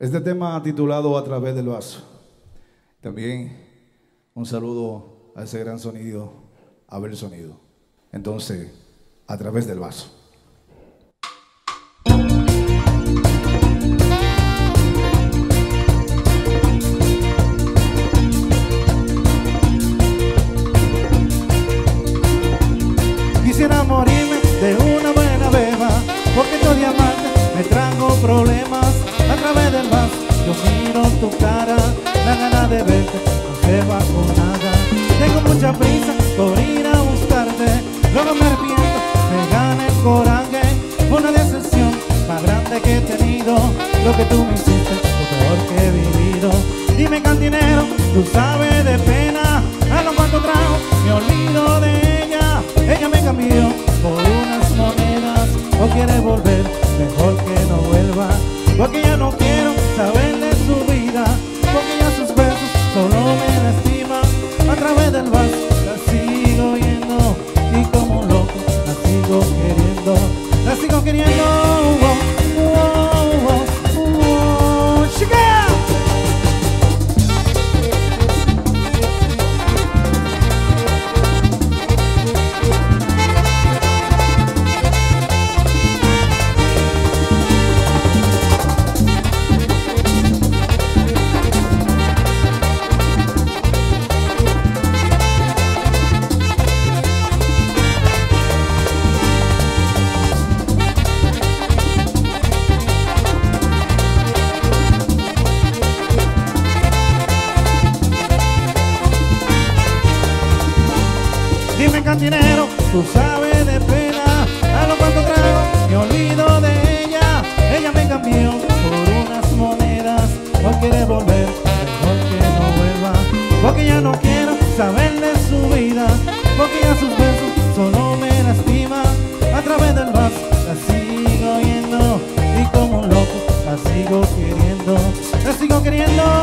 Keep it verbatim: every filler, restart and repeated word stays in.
Este tema titulado A través del vaso. También un saludo a ese gran sonido, Abel Sonido. Entonces, A través del vaso. Quisiera morirme de una buena beba, porque tu diamante me trajo problemas. A través del vaso yo miro tu cara, la gana de verte no se va con nada. Tengo mucha prisa por ir a buscarte, luego me arrepiento, me gana el coraje. Fue una decepción más grande que he tenido, lo que tú me hiciste lo peor que he vivido. Dime, cantinero, tú sabes de pena, a lo cuanto trago me olvido de ella. Ella me cambió por unas monedas, o quiere volver, mejor que no vuelva, porque ya no quiero saber de su vida, porque ya sus besos solo me lastiman. A través del vaso la sigo oyendo, y como un loco la sigo queriendo, la sigo queriendo. Oh, oh, oh, oh, chica. Dime, cantinero, tú sabes de pena, a lo cuanto trago me olvido de ella. Ella me cambió por unas monedas, o quiere volver, mejor que no vuelva, porque ya no quiero saber de su vida, porque ya sus besos solo me lastiman. A través del vaso la sigo oyendo, y como un loco la sigo queriendo, la sigo queriendo.